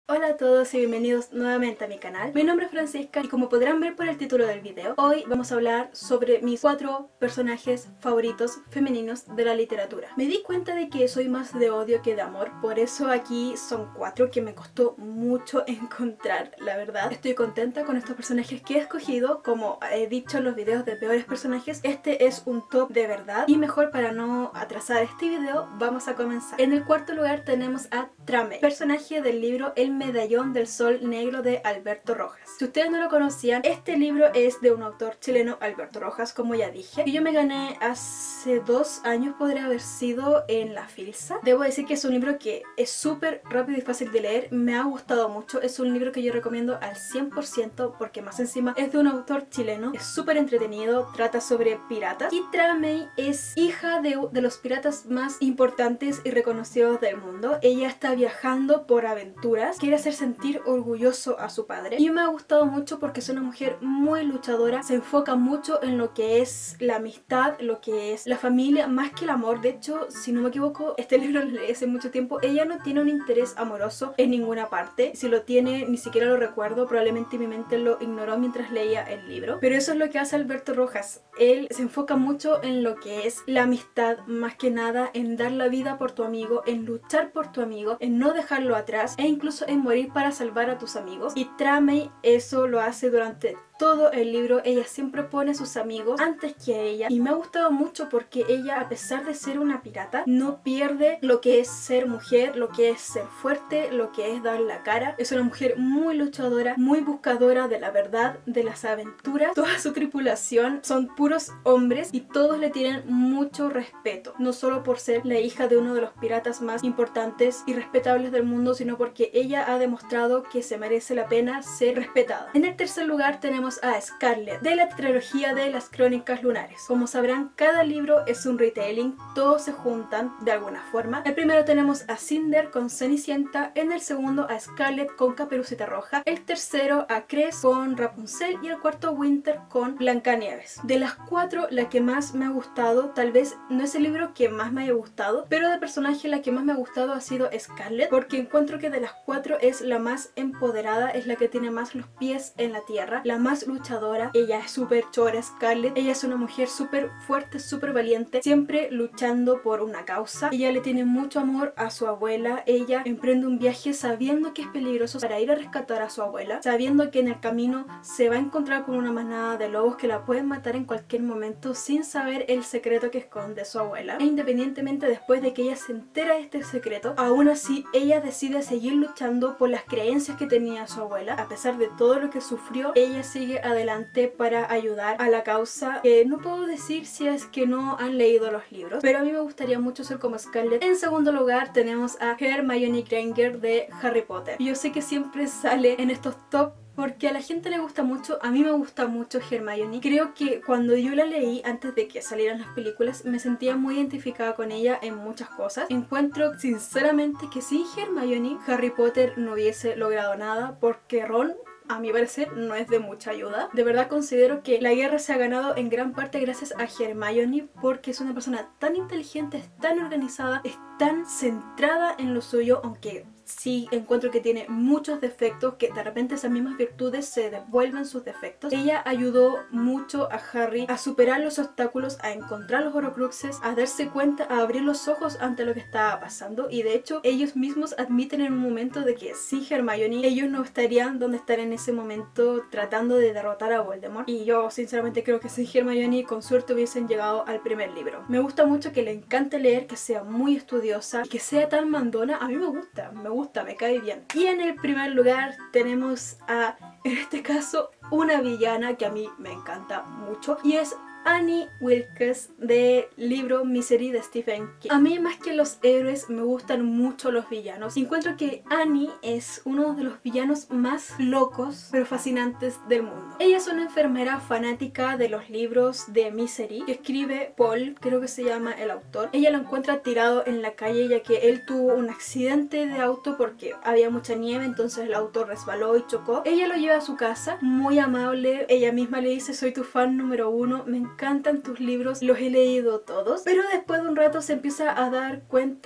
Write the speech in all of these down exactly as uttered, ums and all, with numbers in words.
Hola a todos y bienvenidos nuevamente a mi canal. Mi nombre es Francisca y como podrán ver por el título del video, hoy vamos a hablar sobre mis cuatro personajes favoritos femeninos de la literatura. Me di cuenta de que soy más de odio que de amor, por eso aquí son cuatro que me costó mucho encontrar, la verdad. Estoy contenta con estos personajes que he escogido. Como he dicho en los videos de peores personajes, este es un top de verdad. Y mejor para no atrasar este video, vamos a comenzar. En el cuarto lugar tenemos a Trame, personaje del libro El Medallón del Sol Negro de Alberto Rojas. Si ustedes no lo conocían, este libro es de un autor chileno, Alberto Rojas, como ya dije, y yo me gané hace dos años, podría haber sido en la Filsa. Debo decir que es un libro que es súper rápido y fácil de leer, me ha gustado mucho, es un libro que yo recomiendo al cien por ciento porque más encima es de un autor chileno, es súper entretenido, trata sobre piratas y Trame es hija de, de los piratas más importantes y reconocidos del mundo. Ella está viajando por aventuras, quiere hacer sentir orgulloso a su padre y me ha gustado mucho porque es una mujer muy luchadora, se enfoca mucho en lo que es la amistad, lo que es la familia, más que el amor. De hecho, si no me equivoco, este libro lo leí hace mucho tiempo, ella no tiene un interés amoroso en ninguna parte, si lo tiene ni siquiera lo recuerdo, probablemente mi mente lo ignoró mientras leía el libro, pero eso es lo que hace Alberto Rojas. Él se enfoca mucho en lo que es la amistad, más que nada en dar la vida por tu amigo, en luchar por tu amigo, en no dejarlo atrás e incluso en morir para salvar a tus amigos. Y Trame eso lo hace durante todo el libro. Ella siempre pone a sus amigos antes que a ella y me ha gustado mucho porque ella, a pesar de ser una pirata, no pierde lo que es ser mujer, lo que es ser fuerte, lo que es dar la cara. Es una mujer muy luchadora, muy buscadora de la verdad, de las aventuras. Toda su tripulación son puros hombres y todos le tienen mucho respeto, no solo por ser la hija de uno de los piratas más importantes y respetables del mundo, sino porque ella ha demostrado que se merece la pena ser respetada. En el tercer lugar tenemos a Scarlett, de la trilogía de las Crónicas Lunares. Como sabrán, cada libro es un retelling, todos se juntan de alguna forma. El primero tenemos a Cinder con Cenicienta, en el segundo a Scarlett con Caperucita Roja, el tercero a Cress con Rapunzel y el cuarto Winter con Blancanieves. De las cuatro, la que más me ha gustado, tal vez no es el libro que más me haya gustado, pero de personaje la que más me ha gustado ha sido Scarlett, porque encuentro que de las cuatro es la más empoderada, es la que tiene más los pies en la tierra, la más luchadora. Ella es súper chora, Scarlett. Ella es una mujer súper fuerte, súper valiente, siempre luchando por una causa. Ella le tiene mucho amor a su abuela. Ella emprende un viaje sabiendo que es peligroso para ir a rescatar a su abuela, sabiendo que en el camino se va a encontrar con una manada de lobos que la pueden matar en cualquier momento, sin saber el secreto que esconde su abuela. E independientemente, después de que ella se entera de este secreto, aún así ella decide seguir luchando por las creencias que tenía su abuela. A pesar de todo lo que sufrió, ella sigue adelante para ayudar a la causa. Eh, no puedo decir si es que no han leído los libros, pero a mí me gustaría mucho ser como Scarlett. En segundo lugar tenemos a Hermione Granger de Harry Potter. Yo sé que siempre sale en estos top porque a la gente le gusta mucho, a mí me gusta mucho Hermione. Creo que cuando yo la leí, antes de que salieran las películas, me sentía muy identificada con ella en muchas cosas. Encuentro sinceramente que sin Hermione, Harry Potter no hubiese logrado nada, porque Ron, a mi parecer, no es de mucha ayuda. De verdad considero que la guerra se ha ganado en gran parte gracias a Hermione, porque es una persona tan inteligente, es tan organizada, es tan centrada en lo suyo, aunque sí encuentro que tiene muchos defectos, que de repente esas mismas virtudes se devuelven sus defectos. Ella ayudó mucho a Harry a superar los obstáculos, a encontrar los horcruxes, a darse cuenta, a abrir los ojos ante lo que estaba pasando, y de hecho ellos mismos admiten en un momento de que sin Hermione ellos no estarían donde están en ese momento tratando de derrotar a Voldemort. Y yo sinceramente creo que sin Hermione con suerte hubiesen llegado al primer libro. Me gusta mucho que le encante leer, que sea muy estudiosa y que sea tan mandona. A mí me gusta, me gusta, me cae bien. Y en el primer lugar tenemos a, en este caso, una villana que a mí me encanta mucho, y es Annie Wilkes del libro Misery de Stephen King. A mí, más que los héroes, me gustan mucho los villanos. Encuentro que Annie es uno de los villanos más locos pero fascinantes del mundo. Ella es una enfermera fanática de los libros de Misery que escribe Paul, creo que se llama el autor. Ella lo encuentra tirado en la calle ya que él tuvo un accidente de auto porque había mucha nieve, entonces el auto resbaló y chocó. Ella lo lleva a su casa, muy amable. Ella misma le dice: soy tu fan número uno, me encantan tus libros, los he leído todos. Pero después de un rato se empieza a dar cuenta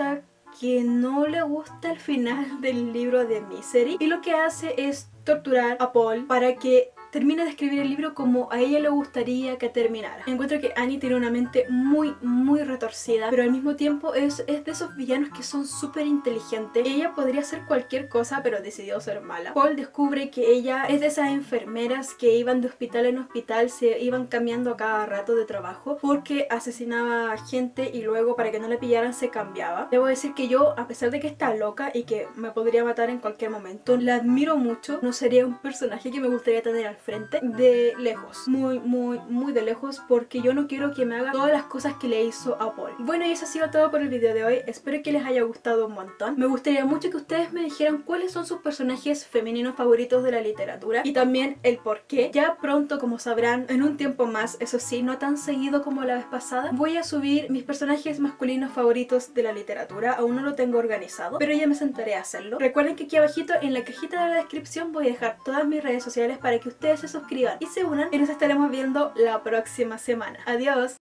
que no le gusta el final del libro de Misery y lo que hace es torturar a Paul para que termina de escribir el libro como a ella le gustaría que terminara. Encuentro que Annie tiene una mente muy, muy retorcida, pero al mismo tiempo es, es de esos villanos que son súper inteligentes. Ella podría hacer cualquier cosa, pero decidió ser mala. Paul descubre que ella es de esas enfermeras que iban de hospital en hospital, se iban cambiando a cada rato de trabajo porque asesinaba a gente y luego para que no le pillaran se cambiaba. Debo decir que yo, a pesar de que está loca y que me podría matar en cualquier momento, la admiro mucho. No sería un personaje que me gustaría tener al frente de lejos, muy muy muy de lejos, porque yo no quiero que me haga todas las cosas que le hizo a Paul. Bueno, y eso ha sido todo por el video de hoy. Espero que les haya gustado un montón. Me gustaría mucho que ustedes me dijeran cuáles son sus personajes femeninos favoritos de la literatura y también el por qué. Ya pronto, como sabrán, en un tiempo más, eso sí, no tan seguido como la vez pasada, voy a subir mis personajes masculinos favoritos de la literatura. Aún no lo tengo organizado, pero ya me sentaré a hacerlo. Recuerden que aquí abajito en la cajita de la descripción voy a dejar todas mis redes sociales para que ustedes se suscriban y se unan, y nos estaremos viendo la próxima semana. Adiós.